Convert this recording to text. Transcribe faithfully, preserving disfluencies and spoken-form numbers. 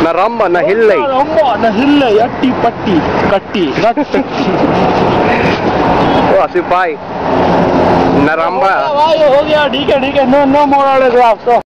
न रंबा न हिल्ले रंबा न हिल्ले अट्टी पट्टी कट्टी नट ओ आसिफ भाई न रंबा भाई हो गया ठीक है ठीक है नो नो मोर वाले ग्राफ तो